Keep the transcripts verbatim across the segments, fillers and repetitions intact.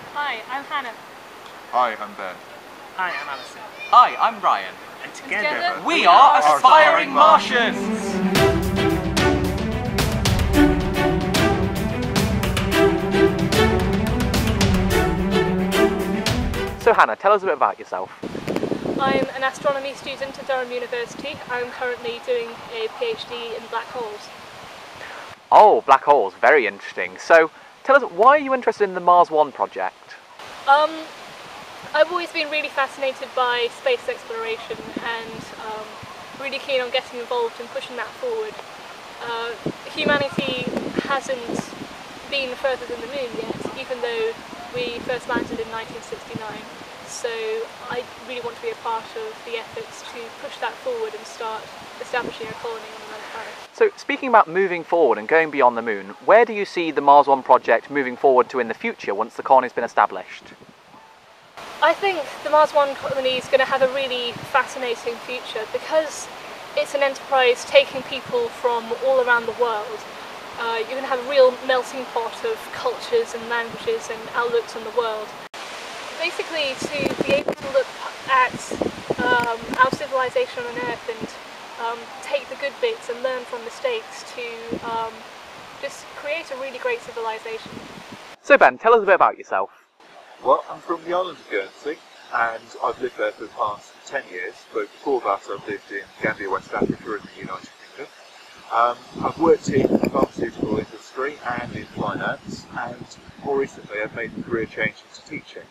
Hi, I'm Hannah. Hi, I'm Ben. Hi, I'm Alison. Hi, I'm Ryan. And together, and together we, we are Aspiring Martians! So Hannah, tell us a bit about yourself. I'm an astronomy student at Durham University. I'm currently doing a PhD in black holes. Oh, black holes, very interesting. So tell us, why are you interested in the Mars One project? Um, I've always been really fascinated by space exploration and um, really keen on getting involved and pushing that forward. Uh, humanity hasn't been further than the moon yet, even though we first landed in nineteen sixty-nine. So I really want to be a part of the efforts to push that forward and start establishing a colony on another planet. So speaking about moving forward and going beyond the moon, where do you see the Mars One project moving forward to in the future once the colony's been established? I think the Mars One colony is going to have a really fascinating future because it's an enterprise taking people from all around the world. Uh, you're going to have a real melting pot of cultures and languages and outlooks on the world. Basically, to be able to look at um, our civilization on Earth and um, take the good bits and learn from mistakes to um, just create a really great civilization. So Ben, tell us a bit about yourself. Well, I'm from the island of Guernsey, and I've lived there for the past ten years, but before that I've lived in Gambia, West Africa in the United Kingdom. Um, I've worked in the pharmaceutical industry and in finance, and more recently I've made a career change into teaching.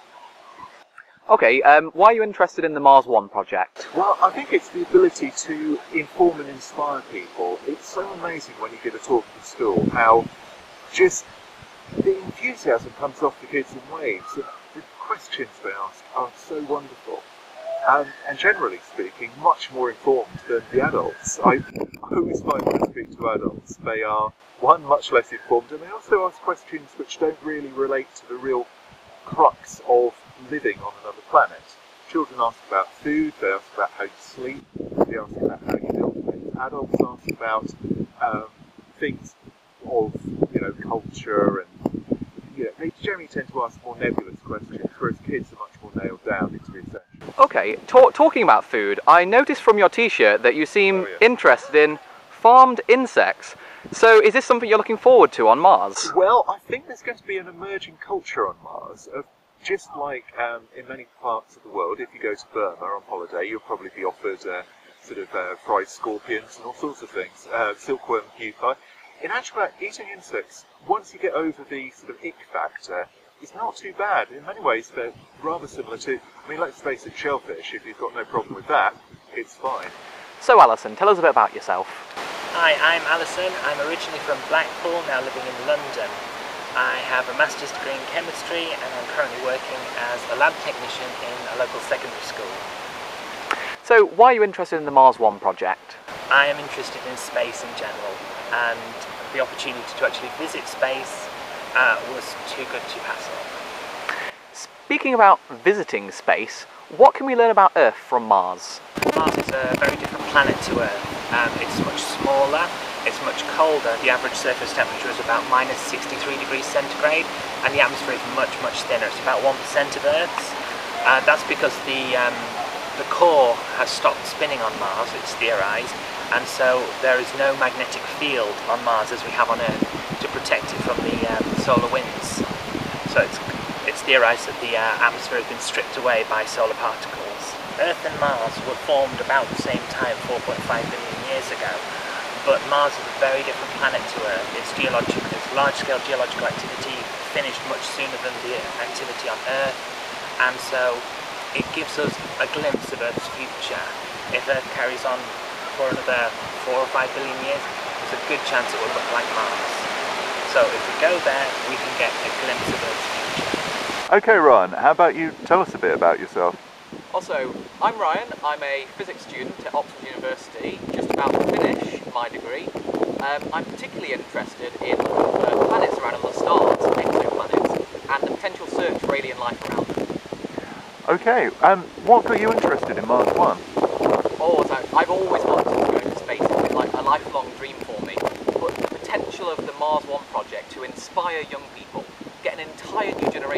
Okay, um, why are you interested in the Mars One project? Well, I think it's the ability to inform and inspire people. It's so amazing when you give a talk in school how just the enthusiasm comes off the kids in waves, and the questions they ask are so wonderful. Um, and generally speaking, much more informed than the adults. I always find when I speak to adults, they are, one, much less informed, and they also ask questions which don't really relate to the real crux of living on another planet. Children ask about food, they ask about how you sleep, they ask about how you build things. Adults ask about um, things of, you know, culture, and you know, they generally tend to ask more nebulous questions, whereas kids are much more nailed down into the essentials. Okay, ta talking about food, I noticed from your t-shirt that you seem Oh, yeah. interested in farmed insects. So is this something you're looking forward to on Mars? Well, I think there's going to be an emerging culture on Mars of just like um, in many parts of the world. If you go to Burma on holiday, you'll probably be offered uh, sort of uh, fried scorpions and all sorts of things, uh, silkworm pupae. In actual fact, eating insects, once you get over the sort of ick factor, is not too bad. In many ways, they're rather similar to, I mean, let's face it, shellfish. If you've got no problem with that, it's fine. So Alison, tell us a bit about yourself. Hi, I'm Alison. I'm originally from Blackpool, now living in London. I have a master's degree in chemistry and I'm currently working as a lab technician in a local secondary school. So why are you interested in the Mars One project? I am interested in space in general, and the opportunity to actually visit space uh, was too good to pass up. Speaking about visiting space, what can we learn about Earth from Mars? Mars is a very different planet to Earth. Um, it's much smaller, it's much colder. The average surface temperature is about minus sixty-three degrees centigrade, and the atmosphere is much, much thinner. It's about one percent of Earth's. Uh, that's because the, um, the core has stopped spinning on Mars, it's theorised, and so there is no magnetic field on Mars as we have on Earth to protect it from the um, solar winds. So it's, it's theorised that the uh, atmosphere has been stripped away by solar particles. Earth and Mars were formed about the same time, four point five billion years ago, but Mars is a very different planet to Earth. Its geological, its large-scale geological activity finished much sooner than the activity on Earth, and so it gives us a glimpse of Earth's future. If Earth carries on for another four or five billion years, there's a good chance it will look like Mars. So if we go there, we can get a glimpse of Earth's future. Okay, Ryan, how about you tell us a bit about yourself? Also, I'm Ryan, I'm a physics student at Oxford University, just about to finish my degree. Um, I'm particularly interested in uh, planets around other stars, exoplanets, and the potential search for alien life around them. Okay, um, what got you interested in Mars One? Oh, so I've always wanted to go into space. It's been like a lifelong dream for me. But the potential of the Mars One project to inspire young people, get an entire new generation just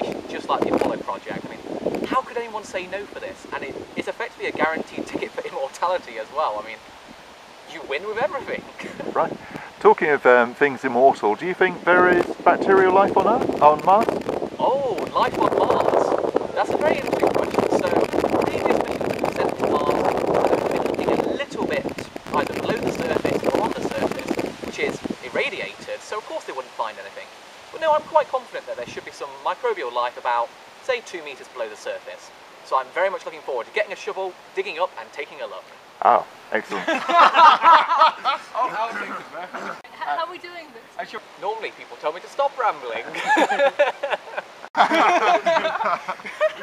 just like the Apollo project. I mean, how could anyone say no for this? And it is effectively a guaranteed ticket for immortality as well. I mean, you win with everything. Right. Talking of um, things immortal, do you think there is bacterial life on Earth, on Mars? Oh, life on Mars? That's a very interesting question. So, previous missions have been sent to Mars have been looking a little bit either below the surface or on the surface, which is irradiated, so of course they wouldn't find anything. But no, I'm quite confident that there should be some microbial life about, say, two metres below the surface. So I'm very much looking forward to getting a shovel, digging up and taking a look. Oh, excellent. Oh, how are things, man? How are we doing this? Normally people tell me to stop rambling.